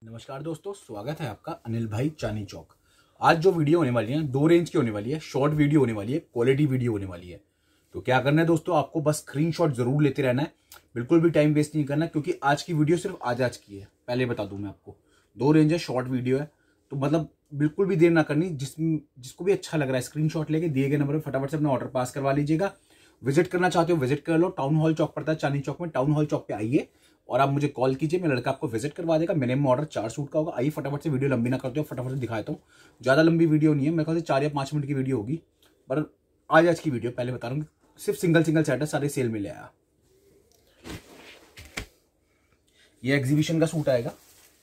नमस्कार दोस्तों, स्वागत है आपका अनिल भाई चांदनी चौक। आज जो वीडियो होने वाली है 2 रेंज की होने वाली है, शॉर्ट वीडियो होने वाली है, क्वालिटी वीडियो होने वाली है। तो क्या करना है दोस्तों, आपको बस स्क्रीनशॉट जरूर लेते रहना है, बिल्कुल भी टाइम वेस्ट नहीं करना, क्योंकि आज की वीडियो सिर्फ आज की है। पहले बता दूं मैं आपको, 2 रेंज है, शॉर्ट वीडियो है, तो मतलब बिल्कुल भी देर ना करनी। जिसको भी अच्छा लग रहा है स्क्रीनशॉट लेके दिए गए नंबर पर फटाफट से अपना ऑर्डर पास करवा लीजिएगा। विजिट करना चाहते हो विजिट कर लो, टाउन हॉल चौक पड़ता है चांदनी चौक में। टाउन हॉल चौक पे आइए और आप मुझे कॉल कीजिए, मेरा लड़का आपको विजिट करवा देगा। मिनिमम ऑर्डर 4 सूट का होगा। आइए फटाफट से, वीडियो लंबी ना करते हो, फटाफट से दिखाता हूँ। ज़्यादा लंबी वीडियो नहीं है, मेरे ख्याल से 4 या 5 मिनट की वीडियो होगी, पर आज की वीडियो पहले बता रहा हूँ, सिर्फ सिंगल सेट है, सारे सेल में ले आया। ये एग्जीबिशन का सूट आएगा,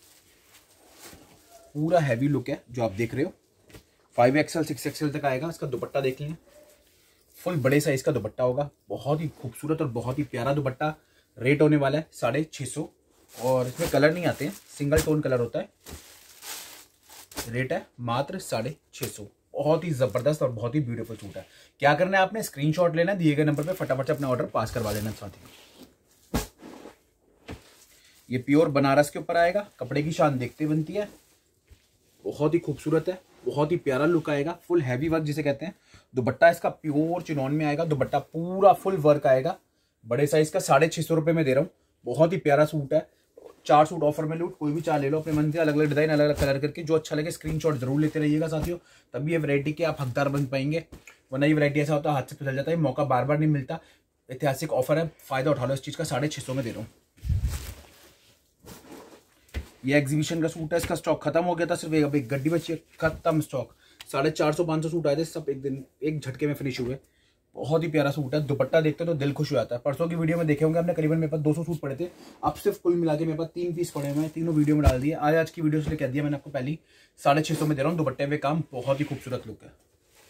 पूरा हैवी लुक है जो आप देख रहे हो। 5XL 6XL तक आएगा। इसका दुपट्टा देख लें, फुल बड़े साइज का दुपट्टा होगा, बहुत ही खूबसूरत और बहुत ही प्यारा दुपट्टा। रेट होने वाला है 650, और इसमें कलर नहीं आते हैं, सिंगल टोन कलर होता है। रेट है मात्र 650। बहुत ही जबरदस्त और बहुत ही ब्यूटीफुल सूट है। क्या करना है आपने, स्क्रीनशॉट लेना है, दिए गए नंबर पे फटाफट से अपना ऑर्डर पास करवा लेना साथी। ये प्योर बनारस के ऊपर आएगा। कपड़े की शान देखते बनती है, बहुत ही खूबसूरत है, बहुत ही प्यारा लुक आएगा। फुल हैवी वर्क जिसे कहते हैं। दुपट्टा इसका प्योर चिनॉन में आएगा, दुपट्टा पूरा फुल वर्क आएगा। बड़े साइज का 650 रुपए में दे रहा हूँ। बहुत ही प्यारा सूट है। 4 सूट ऑफर में लूट, कोई भी 4 ले लो अपने मन से, अलग अलग डिजाइन, अलग अलग कलर करके, जो अच्छा लगे स्क्रीनशॉट जरूर लेते रहिएगा साथियों, तभी ये वैरायटी के आप हकदार बन पाएंगे। वरना ये वैरायटी ऐसा होता है हाथ से फिसल जाता है, मौका बार बार नहीं मिलता। ऐतिहासिक ऑफर है, फायदा उठा लो इस चीज का। 650 में दे रहा हूँ। ये एग्जीबिशन का सूट है, इसका स्टॉक खत्म हो गया था, सिर्फ एक गड्डी बची है, खत्म स्टॉक। 450-500 सूट आए थे, सब एक दिन एक झटके में फिनिश हुए। बहुत ही प्यारा सूट है। दुपट्टा देखते तो दिल खुश हो जाता है। परसों की वीडियो में देखे होंगे आपने, करीबन मेरे पास 200 सूट पड़े थे। अब सिर्फ कुल मिला के मेरे पास 3 पीस पड़े हुए हैं, तीनों वीडियो में डाल दिए। आज की वीडियो से कह दिया मैंने आपको पहले 650 में दे रहा हूँ। दुपट्टे पे काम, बहुत ही खूबसूरत लुक है।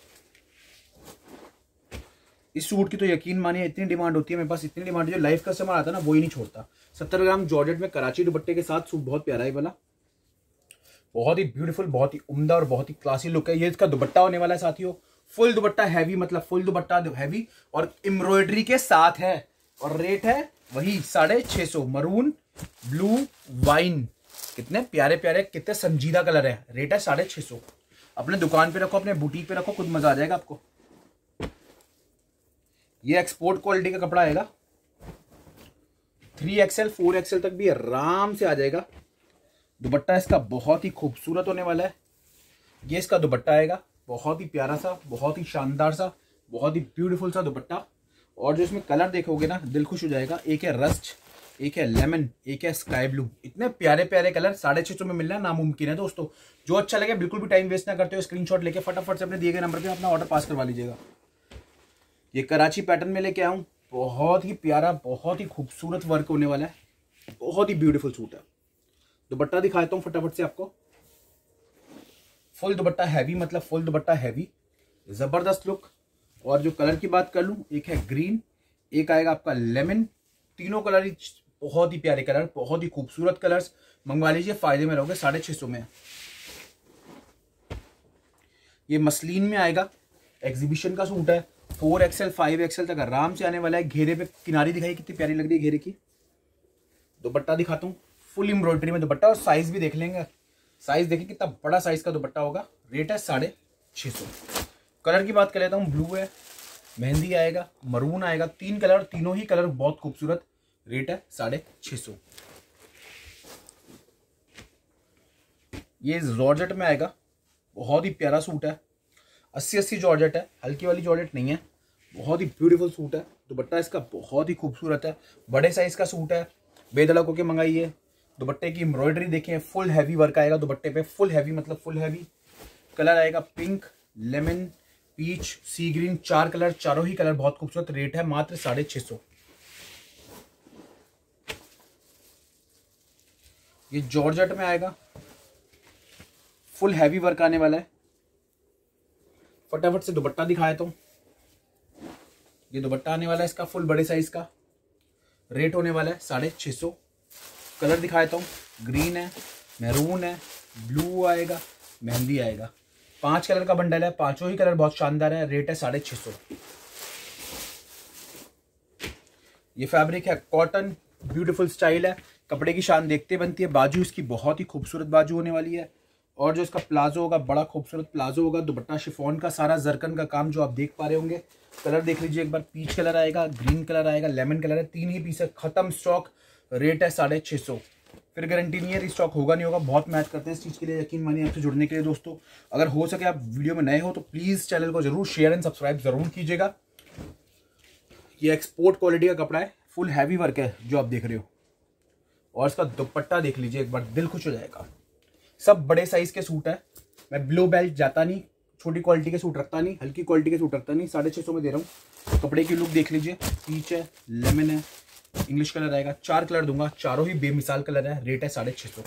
इस सूट की तो यकीन मानिए इतनी डिमांड होती है मेरे पास, इतनी डिमांड, जो लाइव कस्टमर आता है ना वो ही नहीं छोड़ता। 70 ग्राम जॉर्जेट में कराची दुपट्टे के साथ सूट बहुत प्यारा है वाला, बहुत ही ब्यूटीफुल, बहुत ही उम्दा और बहुत ही क्लासी लुक है। ये इसका दुपट्टा होने वाला है साथियों, फुल दुपट्टा हैवी, मतलब फुल दुपट्टा हैवी और एम्ब्रॉयडरी के साथ है। और रेट है वही 650। मरून, ब्लू, वाइन, कितने प्यारे प्यारे, कितने संजीदा कलर है। रेट है 650। अपने दुकान पे रखो, अपने बुटीक पे रखो, खुद मजा आ जाएगा आपको। ये एक्सपोर्ट क्वालिटी का कपड़ा आएगा। 3XL 4XL तक भी आराम से आ जाएगा। दुपट्टा इसका बहुत ही खूबसूरत होने वाला है। ये इसका दुपट्टा आएगा, बहुत ही प्यारा सा, बहुत ही शानदार सा, बहुत ही ब्यूटीफुल सा दुपट्टा। और जो इसमें कलर देखोगे ना दिल खुश हो जाएगा। एक है रस्ट, एक है लेमन, एक है स्काई ब्लू। इतने प्यारे प्यारे कलर 650 में मिलना नामुमकिन है दोस्तों। जो अच्छा लगे बिल्कुल भी टाइम वेस्ट ना करते हो, स्क्रीनशॉट लेके फटाफट से अपने दिए गए नंबर पे अपना ऑर्डर पास करवा लीजिएगा। ये कराची पैटर्न में लेके आऊं, बहुत ही प्यारा, बहुत ही खूबसूरत वर्क होने वाला है, बहुत ही ब्यूटीफुल सूट है। दुपट्टा दिखाता हूं फटाफट से आपको। फुल दुपट्टा हैवी, मतलब फुल दुपट्टा हैवी, जबरदस्त लुक। और जो कलर की बात कर लूं, एक है ग्रीन, एक आएगा आपका लेमन। तीनों कलर ही बहुत ही प्यारे कलर, बहुत ही खूबसूरत कलर्स। मंगवा लीजिए, फायदे में रहोगे। 650 में ये मसलिन में आएगा। एग्जीबिशन का सूट है। 4XL 5XL तक आराम से आने वाला है। घेरे पे किनारी दिखाई कितनी प्यारी लग रही है घेरे की। दुपट्टा दिखाता हूँ, फुल एम्ब्रॉयडरी में दुपट्टा, और साइज भी देख लेंगे। साइज देखिए कितना बड़ा साइज का दुपट्टा होगा। रेट है 650। कलर की बात कर लेता हूँ, ब्लू है, मेहंदी आएगा, मरून आएगा। 3 कलर, तीनों ही कलर बहुत खूबसूरत। रेट है 650। ये जॉर्जेट में आएगा, बहुत ही प्यारा सूट है। 80-80 जॉर्जेट है, हल्की वाली जॉर्जेट नहीं है। बहुत ही ब्यूटीफुल सूट है। दुपट्टा इसका बहुत ही खूबसूरत है, बड़े साइज का सूट है। बेधड़क होके मंगाइए। दुपट्टे की एम्ब्रॉयडरी देखें, फुल हैवी वर्क आएगा दुपट्टे पे, फुल हैवी मतलब फुल हैवी। कलर आएगा pink, lemon, peach, sea green, 4 colour, चारों ही कलर बहुत खूबसूरत। रेट है मात्र 650। ये जॉर्जेट में आएगा, फुल हैवी वर्क आने वाला है। फटाफट से दुपट्टा दिखाया तो ये दुपट्टा आने वाला है इसका, फुल बड़े साइज का। रेट होने वाला है 650। कलर दिखाता हूँ, ग्रीन है, मैरून है, ब्लू आएगा, मेहंदी आएगा। 5 कलर का बंडल है, पांचों ही कलर बहुत शानदार है। रेट है 650। ये फैब्रिक है कॉटन, ब्यूटीफुल स्टाइल है। कपड़े की शान देखते बनती है। बाजू इसकी बहुत ही खूबसूरत बाजू होने वाली है, और जो इसका प्लाजो होगा बड़ा खूबसूरत प्लाजो होगा। दुपट्टा शिफॉन का, सारा जरकन का काम जो आप देख पा रहे होंगे। कलर देख लीजिए एक बार, पीच कलर आएगा, ग्रीन कलर आएगा, लेमन कलर है। 3 ही पीस है, खत्म स्टॉक। रेट है 650। फिर गारंटी नहीं है, रिस्टॉक होगा नहीं होगा। बहुत मेहनत करते हैं इस चीज़ के लिए, यकीन मानिए। आपसे जुड़ने के लिए दोस्तों, अगर हो सके आप वीडियो में नए हो तो प्लीज़ चैनल को जरूर शेयर एंड सब्सक्राइब जरूर कीजिएगा। ये एक्सपोर्ट क्वालिटी का कपड़ा है, फुल हैवी वर्क है जो आप देख रहे हो। और इसका दुपट्टा देख लीजिए एक बार, दिल खुश हो जाएगा। सब बड़े साइज के सूट है। मैं ब्लो बेल्ट जाता नहीं, छोटी क्वालिटी के सूट रखता नहीं, हल्की क्वालिटी के सूट रखता नहीं। 650 में दे रहा हूँ। कपड़े की लुक देख लीजिए, पीच है, लेमन है, इंग्लिश कलर आएगा। 4 कलर दूंगा, चारों ही बेमिसाल कलर है। रेट है 650।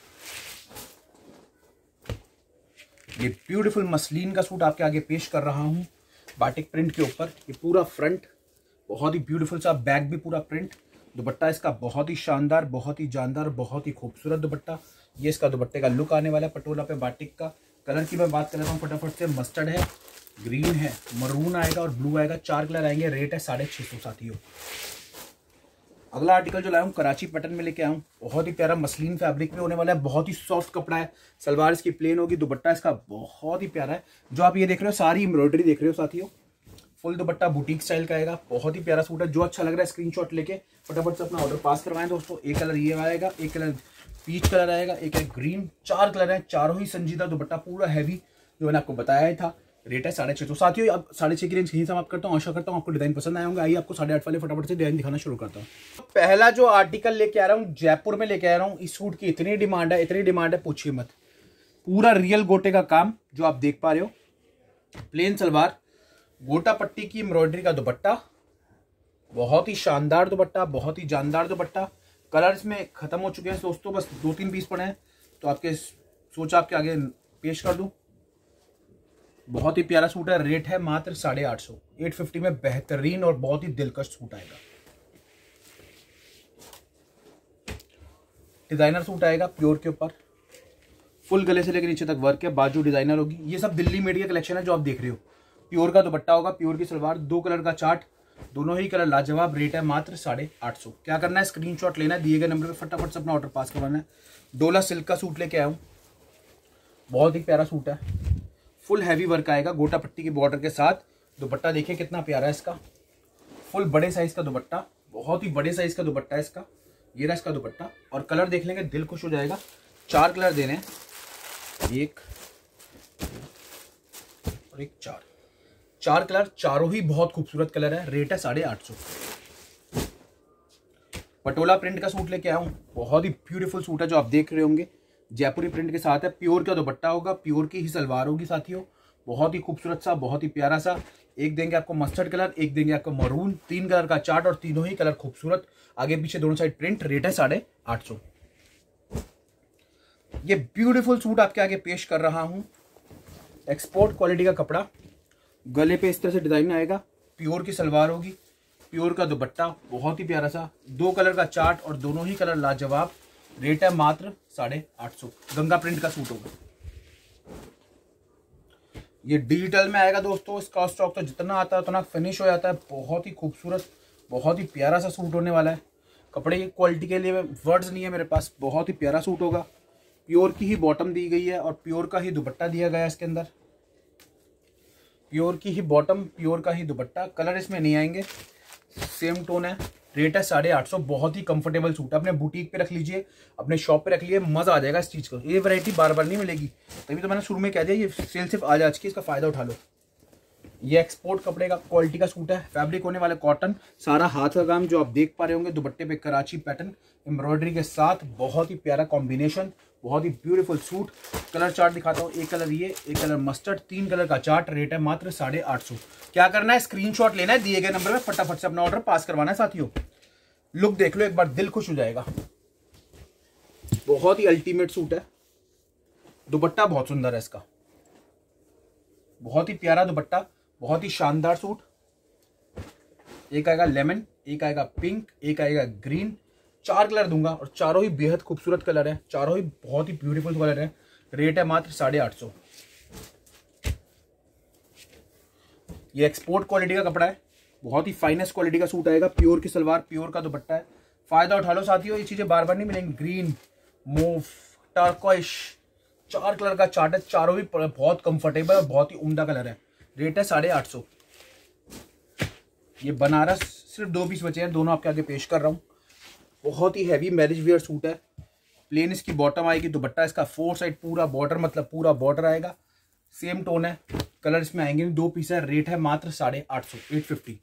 ये ब्यूटीफुल मसलिन का सूट आपके आगे पेश कर रहा हूं, बाटिक प्रिंट के ऊपर। ये पूरा फ्रंट बहुत ही ब्यूटीफुल सा, बैक भी पूरा प्रिंट। दुपट्टा इसका बहुत ही शानदार, बहुत ही जानदार, बहुत ही खूबसूरत दुपट्टा। ये इसका दुपट्टे का लुक आने वाला है पटोला पे बाटिक का। कलर की मैं बात कर लेता हूँ फटाफट से। मस्टर्ड है, ग्रीन है, मरून आएगा और ब्लू आएगा। 4 कलर आएंगे। रेट है 650 साथियों। अगला आर्टिकल जो लाया हूँ कराची पैटर्न में लेके आया हूँ। बहुत ही प्यारा मसलिन फैब्रिक में होने वाला है, बहुत ही सॉफ्ट कपड़ा है। सलवार इसकी प्लेन होगी, दुपट्टा इसका बहुत ही प्यारा है। जो आप ये देख रहे हो सारी एम्ब्रॉयडरी देख रहे हो साथियों। फुल दुपट्टा बुटीक स्टाइल का आएगा, बहुत ही प्यारा सूट है। जो अच्छा लग रहा है स्क्रीनशॉट लेके फटाफट से अपना ऑर्डर पास करवाएं दोस्तों। एक कलर ये आएगा, एक कलर पीच कलर आएगा, एक है ग्रीन। 4 कलर है, चारों ही संजीदा। दुपट्टा पूरा हैवी जो मैंने आपको बताया ही था। रेट है 650 साथियों। अब 6.5 की रेंज यहीं समाप्त करता हूँ। आशा करता हूँ आपको डिजाइन पसंद आए होंगे। आइए आपको 8.5 वाले फटाफट से डिजाइन दिखाना शुरू करता हूँ। पहला जो आर्टिकल लेके आ रहा हूँ, जयपुर में लेके आ रहा हूँ। इस सूट की इतनी डिमांड है, इतनी डिमांड है पूछिए मत। पूरा रियल गोटे का काम जो आप देख पा रहे हो। प्लेन सलवार, गोटा पट्टी की एम्ब्रॉयडरी का दुपट्टा, बहुत ही शानदार दुपट्टा, बहुत ही जानदार दुपट्टा। कलर इसमें खत्म हो चुके हैं दोस्तों, बस 2-3 पीस पड़े हैं, तो आपके सोचा आपके आगे पेश कर दूं। बहुत ही प्यारा सूट है। रेट है मात्र 850। 850 में बेहतरीन और बहुत ही दिलकश सूट आएगा। डिजाइनर सूट आएगा प्योर के ऊपर, फुल गले से लेकर नीचे तक वर्क है। बाजू डिजाइनर होगी। ये सब दिल्ली मेड का कलेक्शन है जो आप देख रहे हो। प्योर का दुपट्टा होगा, प्योर की सलवार, 2 कलर का चार्ट, दोनों ही कलर लाजवाब। रेट है मात्र 850। क्या करना है, स्क्रीनशॉट लेना है, दिए गए नंबर पर फटाफट से अपना ऑर्डर पास करवाना है। डोला सिल्क का सूट लेके आया हूँ, बहुत ही प्यारा सूट है। फुल हैवी वर्क आएगा गोटा पट्टी की बॉर्डर के साथ। दुपट्टा देखिए कितना प्यारा है इसका, फुल बड़े साइज का दुपट्टा, बहुत ही बड़े साइज का दुपट्टा है इसका। ये रहा इसका दुपट्टा, और कलर देख लेंगे दिल खुश हो जाएगा। 4 कलर देने हैं, 1 और 1, 4 कलर, चारों ही बहुत खूबसूरत कलर है। रेट है 850। पटोला प्रिंट का सूट लेके आया हूं, बहुत ही ब्यूटीफुल सूट है जो आप देख रहे होंगे। जयपुरी प्रिंट के साथ है, प्योर का दुपट्टा होगा, प्योर की ही सलवार होगी साथियों। बहुत ही खूबसूरत सा, बहुत ही प्यारा सा। एक देंगे आपको मस्टर्ड कलर, एक देंगे आपको मरून। 3 कलर का चार्ट और तीनों ही कलर खूबसूरत, आगे पीछे दोनों साइड प्रिंट। रेट है 850। ये ब्यूटीफुल सूट आपके आगे पेश कर रहा हूं। एक्सपोर्ट क्वालिटी का कपड़ा, गले पे इस तरह से डिजाइन आएगा। प्योर की सलवार होगी, प्योर का दुपट्टा, बहुत ही प्यारा सा। 2 कलर का चार्ट और दोनों ही कलर लाजवाब। रेट है मात्र 850। गंगा प्रिंट का सूट होगा। ये डिजिटल में आएगा दोस्तों। इसका स्टॉक तो जितना आता है उतना फिनिश हो जाता है। बहुत ही खूबसूरत, बहुत ही प्यारा सा सूट होने वाला है। कपड़े की क्वालिटी के लिए वर्ड्स नहीं है मेरे पास। बहुत ही प्यारा सूट होगा। प्योर की ही बॉटम दी गई है और प्योर का ही दुपट्टा दिया गया है इसके अंदर। प्योर की ही बॉटम, प्योर का ही दुपट्टा। कलर इसमें नहीं आएंगे, सेम टोन है। रेट है 850। बहुत ही कंफर्टेबल सूट है। अपने बुटीक पे रख लीजिए, अपने शॉप पे रख लीजिए, मजा आ जाएगा इस चीज को। ये वैरायटी बार बार नहीं मिलेगी, तभी तो मैंने शुरू में कह दिया ये सेल सिर्फ आज की, इसका फायदा उठा लो। ये एक्सपोर्ट कपड़े का क्वालिटी का सूट है। फैब्रिक होने वाला कॉटन, सारा हाथ का काम जो आप देख पा रहे होंगे। दुपट्टे पे कराची पैटर्न एम्ब्रॉयडरी के साथ, बहुत ही प्यारा कॉम्बिनेशन, बहुत ही ब्यूटीफुल सूट। कलर चार्ट दिखाता हूँ। एक कलर ये, एक कलर मस्टर्ड, 3 कलर का चार्ट। रेट है मात्र 850। क्या करना है, स्क्रीनशॉट लेना है, दिए गए नंबर पे फटाफट से अपना ऑर्डर पास करवाना है साथियों। लुक देख लो एक बार, दिल खुश हो जाएगा। बहुत ही अल्टीमेट सूट है। दुपट्टा बहुत सुंदर है इसका, बहुत ही प्यारा दुपट्टा, बहुत ही शानदार सूट। एक आएगा लेमन, एक आएगा पिंक, एक आएगा ग्रीन। 4 कलर दूंगा और चारों ही बेहद खूबसूरत कलर है। चारों ही बहुत ही ब्यूटीफुल कलर है। रेट है मात्र 850। ये एक्सपोर्ट क्वालिटी का कपड़ा है, बहुत ही फाइनेस्ट क्वालिटी का सूट आएगा। प्योर की सलवार, प्योर का दुपट्टा है। फायदा उठा लो साथियों, ये चीजें बार बार नहीं मिलेंगी। ग्रीन, मूव, टर्कोइश, 4 कलर का चार्ट है, चारों भी बहुत कंफर्टेबल और बहुत ही उम्दा कलर है। रेट है 850। ये बनारस सिर्फ 2 पीस बचे हैं, दोनों आपके आगे पेश कर रहा हूँ। बहुत ही हैवी मैरिज वेयर सूट है। प्लेन इसकी बॉटम आएगी, दुपट्टा इसका 4 साइड पूरा बॉर्डर, मतलब पूरा बॉर्डर आएगा। सेम टोन है, कलर इसमें आएंगे, 2 पीस है। रेट है मात्र 850, 850।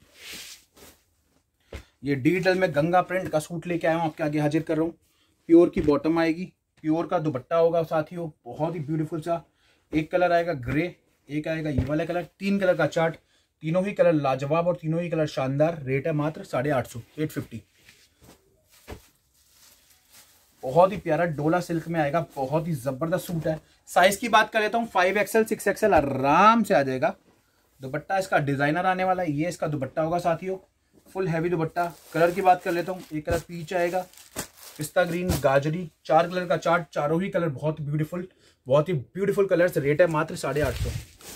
ये डिजिटल में गंगा प्रिंट का सूट लेके आया हूँ, आपके आगे हाजिर कर रहा हूँ। प्योर की बॉटम आएगी, प्योर का दुपट्टा होगा साथियों, बहुत ही ब्यूटीफुल सा। एक कलर आएगा ग्रे, एक आएगा ये वाला कलर, 3 कलर का चार्ट, तीनों ही कलर लाजवाब और तीनों ही कलर शानदार। रेट है मात्र 850, 850। बहुत ही प्यारा डोला सिल्क में आएगा, बहुत ही जबरदस्त सूट है। साइज की बात कर लेता हूँ, 5XL 6XL आराम से आ जाएगा। दुपट्टा इसका डिजाइनर आने वाला है, ये इसका दुपट्टा होगा साथियों, फुल हैवी दुपट्टा। कलर की बात कर लेता हूँ, एक कलर पीच आएगा, पिस्ता ग्रीन, गाजरी, 4 कलर का चार्ट, चारों ही कलर बहुत ही ब्यूटीफुल कलर्स। रेट है मात्र 850।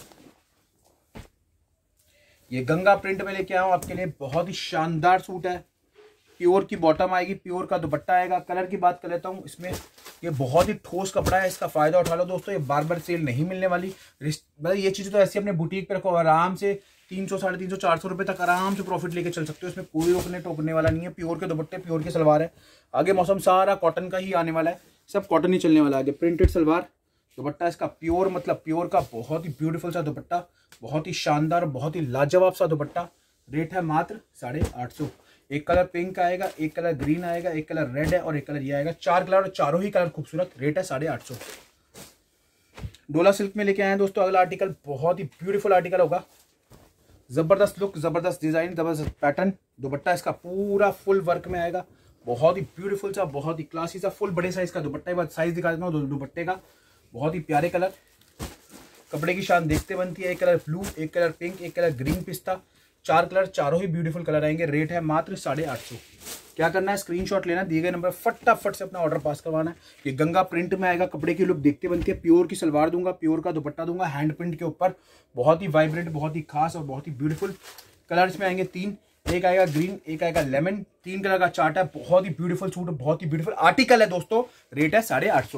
ये गंगा प्रिंट में लेके आया हूँ आपके लिए, बहुत ही शानदार सूट है। प्योर की बॉटम आएगी, प्योर का दुपट्टा आएगा। कलर की बात कर लेता हूँ, इसमें ये बहुत ही ठोस कपड़ा है, इसका फायदा उठा लो दोस्तों, ये बार बार सेल नहीं मिलने वाली। मतलब ये चीज़ तो ऐसी अपने बुटीक पे रखो, आराम से 300, 350, 400 रुपये तक आराम से प्रॉफिट लेके चल सकते हो। इसमें कोई रोकने टोकने वाला नहीं है। प्योर के दुपट्टे, प्योर की सलवार है। आगे मौसम सारा कॉटन का ही आने वाला है, सब कॉटन ही चलने वाला है। आगे प्रिंटेड सलवार, दुपट्टा इसका प्योर, मतलब प्योर का बहुत ही ब्यूटीफुल सा दुपट्टा, बहुत ही शानदार, बहुत ही लाजवाब सा दुपट्टा। रेट है मात्र 850। एक कलर पिंक आएगा, एक कलर ग्रीन आएगा, एक कलर रेड है और एक कलर ये आएगा। 4 कलर और चारों ही कलर खूबसूरत। रेट है 850। डोला सिल्क में लेके आए हैं दोस्तों अगला आर्टिकल, बहुत ही ब्यूटीफुल आर्टिकल होगा। जबरदस्त लुक, जबरदस्त डिजाइन, जबरदस्त पैटर्न। दुपट्टा इसका पूरा फुल वर्क में आएगा, बहुत ही ब्यूटीफुल सा, बहुत ही क्लासी सा, फुल बड़े साइज का दुपट्टा। एक बार साइज दिखा देता हूँ दुपट्टे का, बहुत ही प्यारे कलर। कपड़े की शान देखते बनती है। एक कलर ब्लू, एक कलर पिंक, एक कलर ग्रीन पिस्ता, 4 कलर, चारों ही ब्यूटीफुल कलर आएंगे। रेट है मात्र 850। क्या करना है, स्क्रीनशॉट लेना, दिए गए नंबर फटाफट से अपना ऑर्डर पास करवाना है। ये गंगा प्रिंट में आएगा, कपड़े की लुक देखते बनती है। प्योर की सलवार दूंगा, प्योर का दुपट्टा दूंगा, हैंड प्रिंट के ऊपर, बहुत ही वाइब्रेंट, बहुत ही खास और बहुत ही ब्यूटीफुल। कलर्स में आएंगे 3, एक आएगा ग्रीन, एक आएगा लेमन, 3 कलर का चार्ट है। बहुत ही ब्यूटीफुल सूट, बहुत ही ब्यूटीफुल आर्टिकल है दोस्तों। रेट है 850।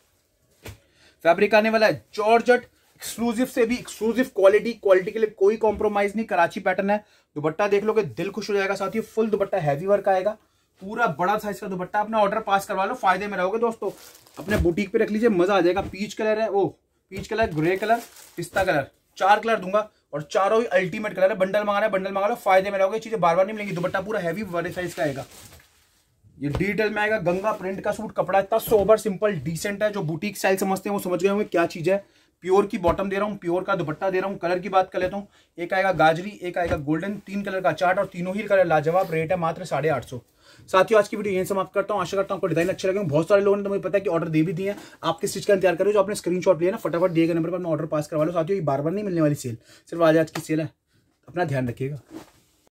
फैब्रिक आने वाला है जॉर्जेट, एक्सक्लूसिव से भी एक्सक्लूसिव क्वालिटी के लिए कोई कॉम्प्रोमाइज नहीं, कराची पैटर्न है। दुपट्टा देख लोगे दिल खुश हो जाएगा साथियों। फुल दुपट्टा हैवी वर्क आएगा, पूरा बड़ा साइज का दुपट्टा। अपना ऑर्डर पास करवा लो, फायदे में रहोगे दोस्तों। अपने बुटीक पे रख लीजिए, मजा आ जाएगा। पीच कलर है, वो पीच कलर, ग्रे कलर, पिस्ता कलर, 4 कलर दूंगा और चारों ही अल्टीमेट कलर है। बंडल मंगाना है, बंडल मंगा लो, फायदे में रहोगे। चीजें बार बार नहीं मिलेंगी। दुपट्टा पूरा हैवी बड़े साइज का आएगा। ये डिटेल में आएगा, गंगा प्रिंट का सूट। कपड़ा इतना सोबर, सिंपल, डिसेंट है। जो बुटीक स्टाइल समझते हैं वो समझ गए होंगे क्या चीज है। प्योर की बॉटम दे रहा हूँ, प्योर का दुपट्टा दे रहा हूँ। कलर की बात कर लेता हूँ, एक आएगा गाजरी, एक आएगा गोल्डन, 3 कलर का चार्ट और तीनों ही कलर लाजवाब। रेट है मात्र 850। साथियों आज की वीडियो यहीं समाप्त करता हूँ। आशा करता हूँ आपको डिजाइन अच्छे लगे। बहुत सारे लोगों ने तो मुझे पता है कि ऑर्डर दे भी दिए हैं। आपके स्टिच का इंतजार करो, जो आपने स्क्रीनशॉट लिया ना, फटाफट दिए गए नंबर पर अपना ऑर्डर पास करवा लो साथियों। ये बार बार नहीं मिलने वाली सेल, सिर्फ आज की सेल है। अपना ध्यान रखिएगा।